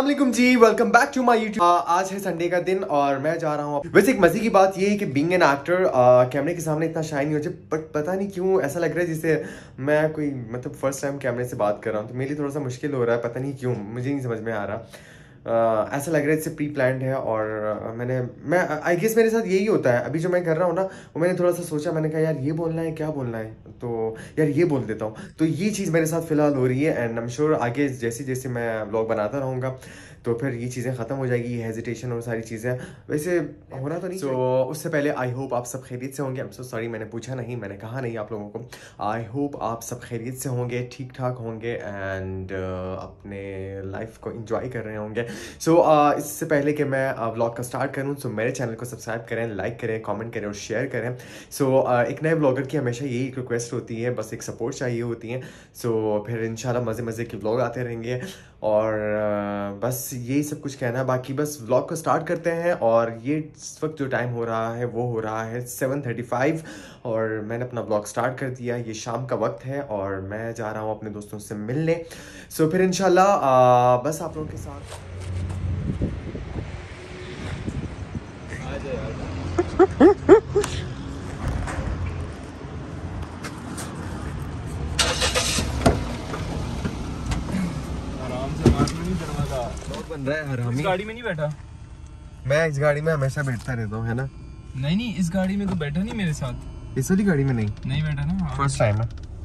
अस्सलामुअलैकुम जी, welcome back to my YouTube. आज है संडे का दिन और मैं जा रहा हूँ। वैसे एक मजे की बात ये है कि बीइंग एन एक्टर कैमरे के सामने इतना शाई नहीं हो जाए, बट पता नहीं क्यों ऐसा लग रहा है जैसे मैं कोई मतलब फर्स्ट टाइम कैमरे से बात कर रहा हूँ, तो मेरे लिए थोड़ा सा मुश्किल हो रहा है। पता नहीं क्यों, मुझे नहीं समझ में आ रहा। ऐसा लग रहा है जैसे प्री प्लान्ड है और मैं आई गेस मेरे साथ यही होता है। अभी जो मैं कर रहा हूँ ना, वो मैंने थोड़ा सा सोचा, मैंने कहा यार ये बोलना है, क्या बोलना है, तो यार ये बोल देता हूँ। तो ये चीज़ मेरे साथ फिलहाल हो रही है एंड आई एम श्योर आगे जैसे जैसे मैं व्लॉग बनाता रहूँगा तो फिर ये चीज़ें ख़त्म हो जाएगी, ये हेजिटेशन और सारी चीज़ें। वैसे होना तो नहीं। उससे पहले आई होप आप सब खैरियत से होंगे। आई एम सो सॉरी, मैंने पूछा नहीं, मैंने कहा नहीं आप लोगों को। आई होप आप सब खैरियत से होंगे, ठीक ठाक होंगे एंड अपने लाइफ को इंजॉय कर रहे होंगे। इससे पहले कि मैं व्लॉग का स्टार्ट करूं, मेरे चैनल को सब्सक्राइब करें, लाइक करें, कमेंट करें और शेयर करें। एक नए व्लॉगर की हमेशा यही एक रिक्वेस्ट होती है, बस एक सपोर्ट चाहिए होती है। फिर इंशाल्लाह मज़े मज़े के व्लॉग आते रहेंगे और बस यही सब कुछ कहना है। बाकी बस व्लॉग को स्टार्ट करते हैं और ये इस वक्त जो टाइम हो रहा है वो हो रहा है 7:35 और मैंने अपना व्लॉग स्टार्ट कर दिया। ये शाम का वक्त है और मैं जा रहा हूँ अपने दोस्तों से मिलने। फिर इंशाल्लाह बस आप लोगों के साथ बन रहा है। हरामी इस गाड़ी में नहीं बैठा। मैं इस गाड़ी में हमेशा बैठता रहता हूँ, है ना? नहीं, इस गाड़ी में तो बैठा नहीं मेरे साथ। इस वाली गाड़ी में नहीं बैठा ना। फर्स्ट टाइम है।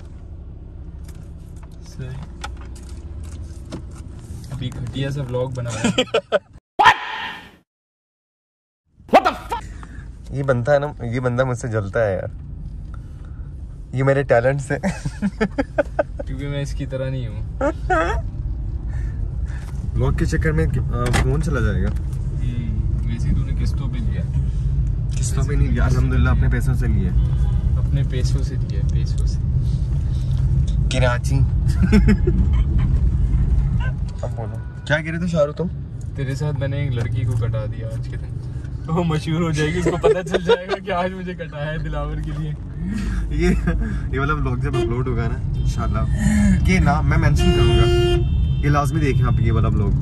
सही। अभी घटिया सा व्लॉग बना रहा है। ये बनता है ना, ये बंदा मुझसे जलता है यार, ये मेरे टैलेंट से। क्योंकि मैं इसकी तरह नहीं हूँ। व्लॉग के चक्कर में फोन चला जाएगा। वैसे ही तूने किस्तों पे लिया। किस्तों पे नहीं लिया, अल्हम्दुलिल्लाह अपने पैसों से लिए। अपने पैसों से लिया, पैसों से। कराची। अब बोलो क्या कह रहे थे शाहरुख तुम? तेरे साथ मैंने एक लड़की को कटा दिया आज के दिन। तो वो मशहूर हो जाएगी, उसको पता चल जाएगा कि आज मुझे कटाया है दिलावर के लिए। ये वाला व्लॉग जब अपलोड होगा ना इंशाल्लाह, ये ना मैं मेंशन करूंगा, ये लाजमी देखें आप ये वाला व्लॉग।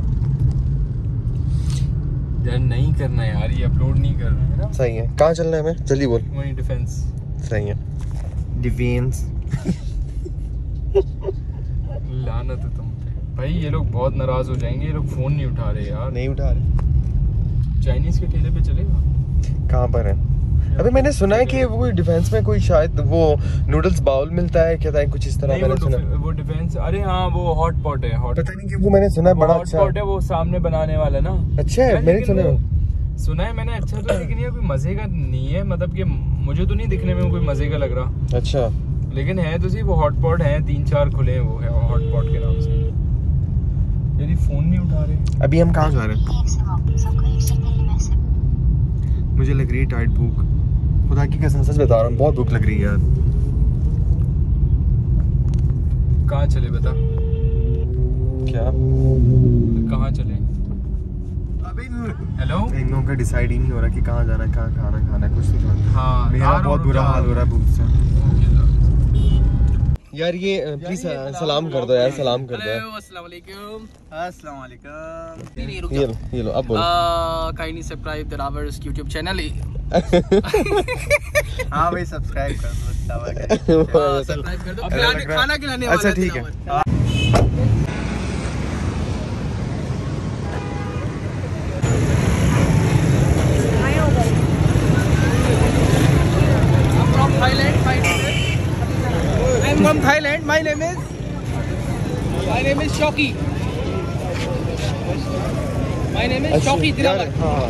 यार नहीं करना यार, ये अपलोड नहीं करना है ना। सही है। कहाँ चलना है हमें? जल्दी बोल। वहीं डिफेंस। सही है, डिफेंस। लानत है तुम पे भाई। ये लोग बहुत नाराज हो जाएंगे, ये लोग फोन नहीं उठा रहे यार। नहीं उठा रहे। चाइनीज के ठेले पे चलेगा? कहाँ पर है? अभी मैंने सुना है कि वो डिफेंस में कोई शायद वो नूडल्स बाउल मिलता है, कहता है कुछ इस तरह। मैंने सुना वो डिफेंस, अरे हाँ वो हॉट पॉट है। पता नहीं कि वो मैंने सुना है बड़ा अच्छा हॉट पॉट है, वो सामने बनाने वाला ना। अच्छा है, मैंने सुना है मैंने। अच्छा तो लेकिन ये कोई मजे का नहीं है, मतलब कि मुझे तो नहीं दिखने में कोई मजे का लग रहा। अच्छा लेकिन है तो सही, वो हॉट पॉट है, 3-4 खुले हैं वो है हॉट पॉट के नाम से। यदि फोन नहीं उठा रहे। अभी हम कहाँ जा रहे हैं? मुझे लग रही है टाइट भूख, खुदा की कसम सच बता रहा हूँ, बहुत भूख लग रही है यार। कहाँ चले बता? क्या कहाँ चले? अभी हेलो, इन लोगों का डिसाइड ही नहीं हो रहा कि कहाँ जाना है, कहाँ खाना खाना है, कुछ नहीं समझ। हाँ मेरा बहुत बुरा हाल हो रहा है भूख से यार। ये प्लीज सलाम कर दो यार, सलाम कर दो। अस्सलाम वालेकुम। अस्सलाम वालेकुम। ये लो अब बोलो। काइंडली सब्सक्राइब द रावर्स YouTube चैनल। हाँ भाई सब्सक्राइब कर दो। सब्सक्राइब कर दो। खाना खिलाने वाला। अच्छा ठीक है। I'm from Thailand. My name is Shoki. My name is Shoki Dilawar.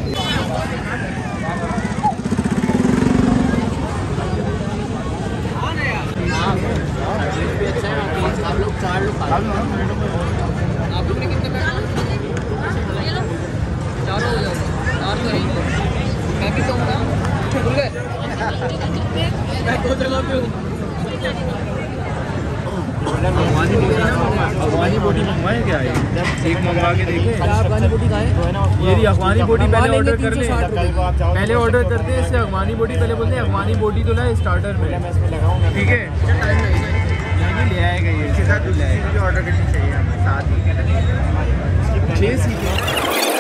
आप लोग 4 लोग आप लोग ने कितने बैठ? 4 हो जाओ। 4 तो है, मैं भी तो हूँ ना। भूल गए? मैं 2 जगह पे हूँ। अफगानी बोटी मंगवाए क्या? एक मंगवा के देखे। अफगानी बोटी का है ये अफगानी बोटी पहले ऑर्डर कर ले। पहले ऑर्डर करते हैं इससे अफगानी बोटी। पहले बोलते हैं अफगानी बोटी तो लाए स्टार्टर में, ठीक है? ले आएगा ये, इसके साथ ले आएगा। ऑर्डर करनी चाहिए हमें साथ ही। 6 सीटें।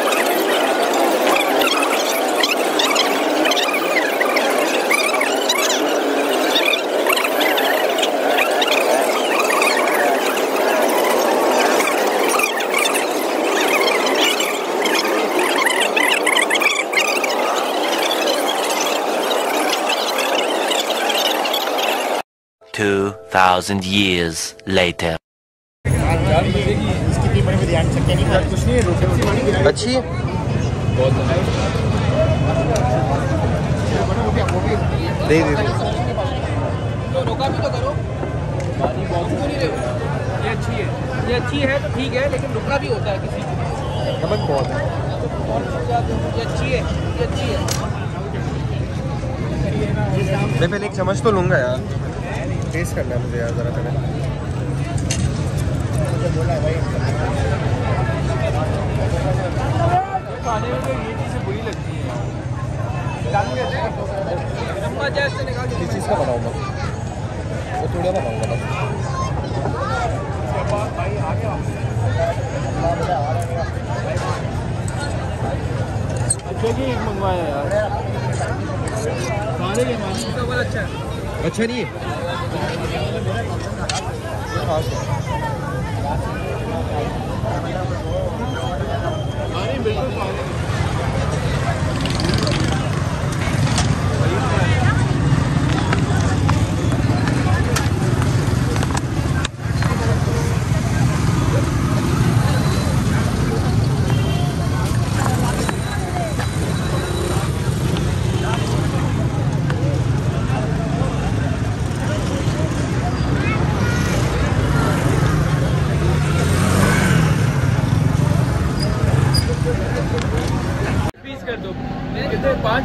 2,000 years later. अच्छी है। दे रोका भी तो करो। ये अच्छी है तो ठीक है, लेकिन रुकना भी होता है किसी को। नमक बहुत है। ये अच्छी है। मैं पहले एक चम्मच तो लूँगा यार, टेस्ट करना है मुझे यार ज़रा पहले। खाने में तो ये चीज़ें बुरी लगती हैं। किस चीज़ का बनाऊँगा? वो थोड़ा बनाऊँगा ना। अच्छा जी, एक मंगवाया यार। खाने के मानी तो बहुत अच्छा है। अच्छा नहीं है। बिल्कुल कर दो। कितने 5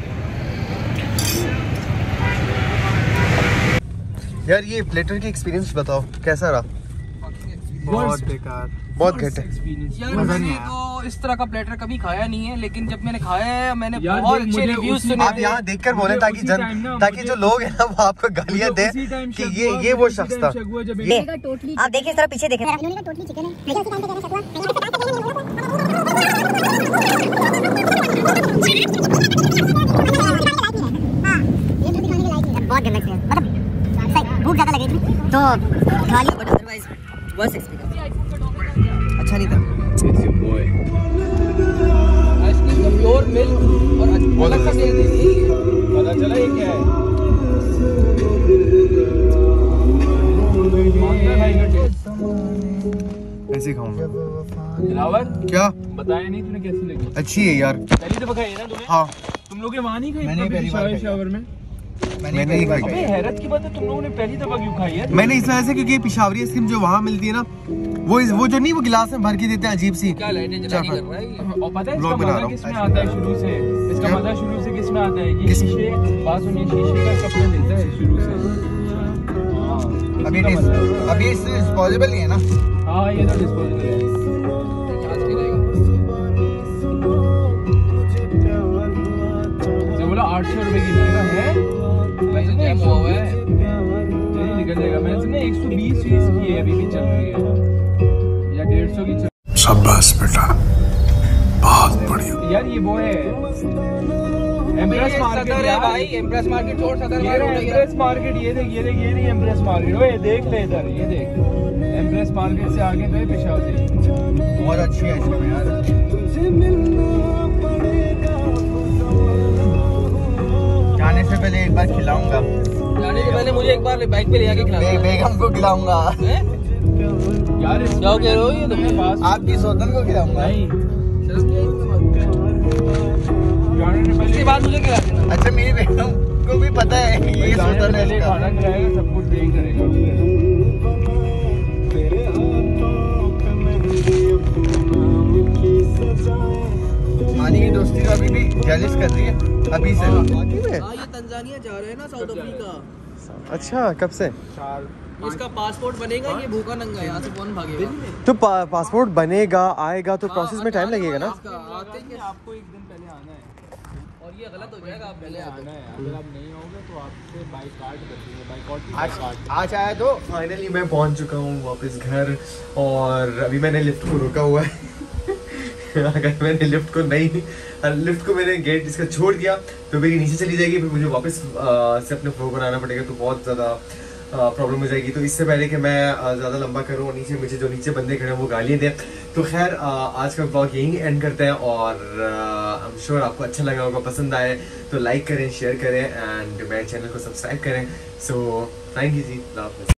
यार ये प्लेटर की एक्सपीरियंस बताओ कैसा रहा? बहुत बेकार, बहुत घटे। यार मैंने तो इस तरह का प्लेटर कभी खाया नहीं है, लेकिन जब मैंने खाया है मैंने बहुत अच्छे रिव्यूज सुने। आप यहाँ देखकर बोले ताकि जो लोग हैं ना वो आपको गालियाँ दें कि ये वो शख्स था। आप देखिए जरा पीछे देखें। बहुत गंदा एक्सपीरियंस, मतलब भूख ज्यादा लगी थी तो खा लिया, बट अदरवाइज वर्स्ट एक्सपीरियंस, अच्छा नहीं था। आइसक्रीम तो प्योर मिल्क और अलग सा टेस्ट देती है। पता चला ये क्या है? ऐसे खाऊंगा। दिलावर क्या बताया नहीं तूने कैसी लगी? अच्छी है यार। पहली दफा खाई है ना तूने? हाँ तुम लोग वहाँ नहीं खाई? मैंने पहली बार शावर में मैंने नहीं खाई। अबे हैरत की बात है, तुम लोगों ने पहली दफा क्यों खाई है? मैंने इस वजह से क्योंकि पिशावरी आइसक्रीम जो वहाँ मिलती है ना, वो जो नहीं वो गिलास में भर के देते हैं अजीब सी। क्या लाइटें जला कर रहा है? और पता है इसका मजा किस में आता है शुरू से? इसका मजा शुरू से किस में आता है? ये शीशे, बात सुनिए, शीशे का कप में मिलता है शुरू से। अभी इससे डिस्पोजेबल नहीं है ना? हाँ ये तो डिस्पोजेबल है। बोला 800 रुपए की मिलेगा है? निकल जाएगा। मैंने 120 फीस की है, अभी भी चल रही है या 150 की चल। शाबाश बेटा, बहुत बढ़िया। यार ये वो है एम्प्रेस मार्केट है भाई। एम्प्रेस मार्केट छोड़ सदर एम्प्रेस मार्केट। ये देख ये नहीं एम्प्रेस मार्केट। ओए देख ले इधर, ये देख एम्प्रेस मार्केट से आगे तो है पेशावर। बहुत अच्छी है इसमें यार। जाने से पहले एक बार खिलाऊंगा। जाने से पहले मुझे एक बार बाइक पे ले जाके खिलाना। बेगम को खिलाऊंगा यार। जाओ कह रहे हो ये तुमने पास? आपकी सौतन को खिलाऊंगा। नहीं इसके बाद मुझे खिला देना। अच्छा मेरी बेगम को भी पता है ये सौतन है इसका। खाना खिलाएगा, सब कुछ देख करेगा। मानी की दोस्ती का अभी भी जेलस कर रही है अभी से। ये तंजानिया जा रहे हैं ना, साउथ अफ्रीका। अच्छा कब से? इसका पासपोर्ट बनेगा, ये भूखा नंगा, यहाँ से कौन भागेगा? तो पासपोर्ट बनेगा आएगा तो प्रोसेस में टाइम लगेगा ना? आते ही आपको एक दिन पहले आना है और ये गलत हो जाएगा। आप पहले आना है। अगर आप नहीं आओगे तो आपसे बाइकआउट कर देंगे। बाइकआउट आज आया तो फाइनली मैं पहुंच चुका हूँ वापस घर, और अभी मैंने लिफ्ट को रुका हुआ है अगर मैंने लिफ्ट को मैंने गेट इसका छोड़ दिया तो मेरी नीचे चली जाएगी, फिर मुझे वापस से अपने फ्लोर बनाना पड़ेगा, तो बहुत ज़्यादा प्रॉब्लम हो जाएगी। तो इससे पहले कि मैं ज़्यादा लंबा करूँ और नीचे बंदे खड़े हैं वो गालियाँ दें, तो खैर आज का ब्लॉग यहीं एंड करते हैं। और आई एम श्योर आपको अच्छा लगा होगा, पसंद आए तो लाइक करें, शेयर करें एंड मेरे चैनल को सब्सक्राइब करें। सो थैंक यू जी, अल्लाह हाफ़िज़।